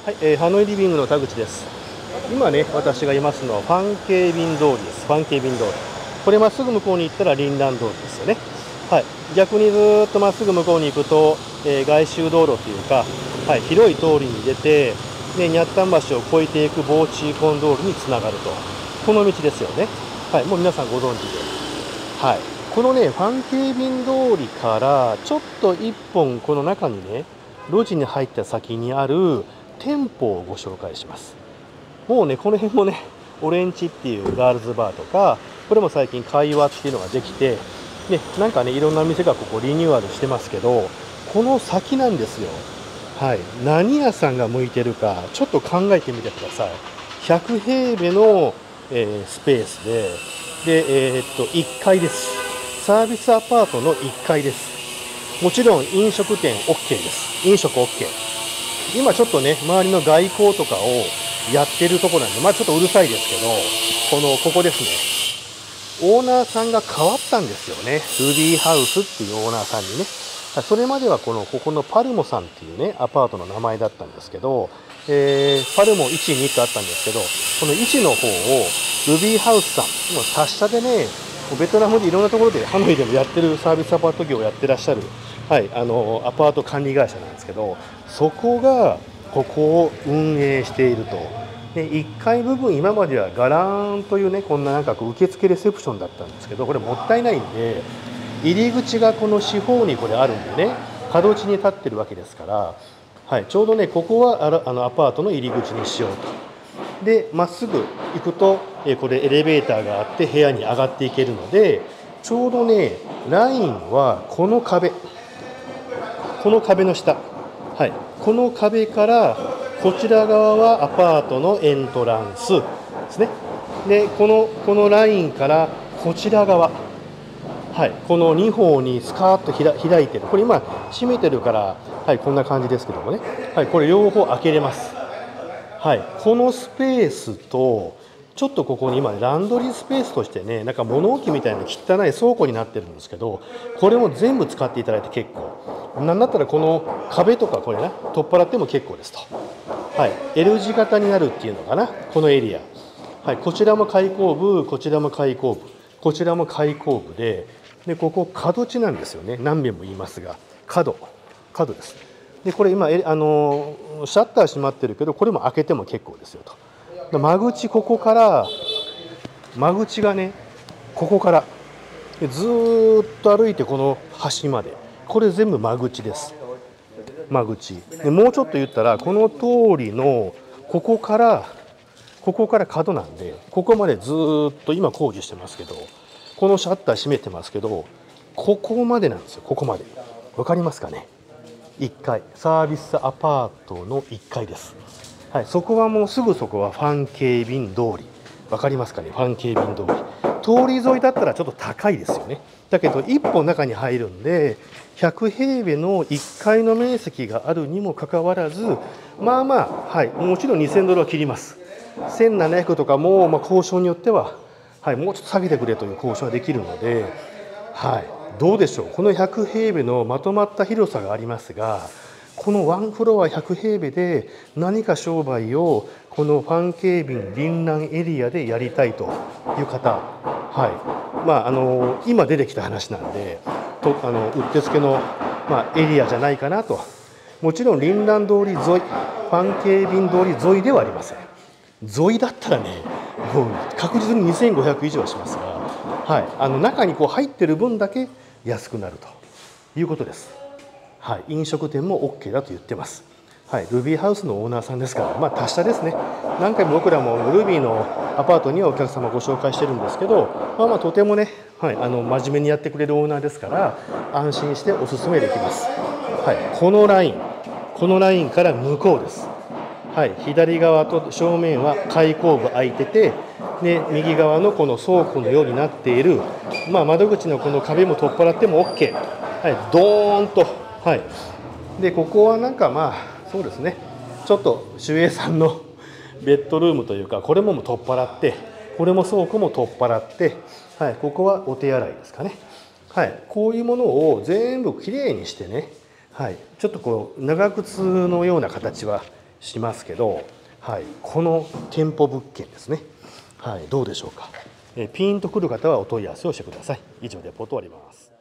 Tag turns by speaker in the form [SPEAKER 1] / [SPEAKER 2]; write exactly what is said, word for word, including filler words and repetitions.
[SPEAKER 1] はい、えー、ハノイリビングの田口です。今ね、私がいますのはファンケービン通りです。ファンケービン通り。これまっすぐ向こうに行ったらリンラン通りですよね。はい、逆にずーっとまっすぐ向こうに行くと、えー、外周道路というか、はい、広い通りに出て、ね、ニャッタン橋を越えていくボーチーコン通りにつながると。この道ですよね。はい、もう皆さんご存知で。はい、このね、ファンケービン通りからちょっと一本この中にね、路地に入った先にある店舗をご紹介します。もうね、この辺もね、オレンジっていうガールズバーとか、これも最近会話っていうのができて、ね、なんかね、いろんな店がここリニューアルしてますけど、この先なんですよ。はい、何屋さんが向いてるか、ちょっと考えてみてください。ひゃく平米の、えー、スペースで、で、えー、っと、いっかいです。サービスアパートのいっかいです。もちろん飲食店 OK です。飲食 OK。今ちょっとね、周りの外交とかをやってるところなんで、まあちょっとうるさいですけど、この、ここですね。オーナーさんが変わったんですよね。ルビーハウスっていうオーナーさんにね。それまではこの、ここのパルモさんっていうね、アパートの名前だったんですけど、えー、パルモいち、にとあったんですけど、このいちの方をルビーハウスさん、もう達者でね、ベトナムでいろんなところでハノイでもやってるサービスアパート業をやってらっしゃる、はい、あのアパート管理会社なんですけど、そこがここを運営していると。でいっかい部分、今まではガラーンというね、こんななんかこう受付レセプションだったんですけど、これもったいないんで、入り口がこの四方にこれあるんでね、角地に立ってるわけですから、はい、ちょうどね、ここはあらあのアパートの入り口にしようと。で、まっすぐ行くと、えこれエレベーターがあって部屋に上がっていけるので、ちょうどね、ラインはこの壁、この壁の下、はい、この壁からこちら側はアパートのエントランスですね。で、このこのラインからこちら側、はい、このに方にスカーッと開いてる、これ今閉めてるから、はい、こんな感じですけどもね、はい、これ両方開けれます。はい、このスペースと、ちょっとここに今ランドリースペースとしてね、なんか物置みたいな汚い倉庫になってるんですけど、これも全部使っていただいて結構、なんだったらこの壁とかこれね、取っ払っても結構ですと。はい、L 字型になるっていうのかな、このエリア。はい、こちらも開口部、こちらも開口部、こちらも開口部で、でここ角地なんですよね。何遍も言いますが、角、角です。でこれ今えあのシャッター閉まってるけど、これも開けても結構ですよと。間口、ここから間口がね、ここからずーっと歩いてこの端まで、これ全部間口です。間口で、もうちょっと言ったらこの通りのここからここから角なんで、ここまでずーっと今工事してますけど、このシャッター閉めてますけど、ここまでなんですよ。ここまで分かりますかね。いっかいサービスアパートのいっかいです。はい、そこはもうすぐそこはファンケービン通り、分かりますかね。ファンケービン通り、通り沿いだったらちょっと高いですよね。だけど一本中に入るんで、ひゃく平米のいっかいの面積があるにもかかわらず、まあまあ、はい、もちろんにせんドルは切ります。せんななひゃくとかも、まあ、交渉によっては、はい、もうちょっと下げてくれという交渉ができるので、はい、どうでしょう。このひゃく平米のまとまった広さがありますが、このワンフロアひゃく平米で何か商売をこのファンケービンリンランエリアでやりたいという方、はい、まああの今出てきた話なんで、とあのうってつけの、まあ、エリアじゃないかなと。もちろんリンラン通り沿い、ファンケービン通り沿いではありません。沿いだったらね、もう確実ににせんごひゃく以上はしますが、はい、あの中にこう入ってる分だけ安くなるということです。はい、飲食店も OK だと言ってます。はい、ルビーハウスのオーナーさんですから、まあ達者ですね。何回も僕らもルビーのアパートにはお客様ご紹介してるんですけど、まあまあとてもね、はい、あの真面目にやってくれるオーナーですから、安心してお勧めできます。はい、このライン、このラインから向こうです。はい、左側と正面は開口部開いてて、で右側のこの倉庫のようになっている、まあ、窓口のこの壁も取っ払っても OK、はい、ドーンと、はい、でここはなんかまあそうですね、ちょっと守衛さんのベッドルームというか、これもも取っ払って、これも倉庫も取っ払って、はい、ここはお手洗いですかね、はい、こういうものを全部きれいにしてね、はい、ちょっとこう長靴のような形はしますけど、はい、この店舗物件ですね、はい、どうでしょうか。えピンとくる方はお問い合わせをしてください。以上でレポート終わります。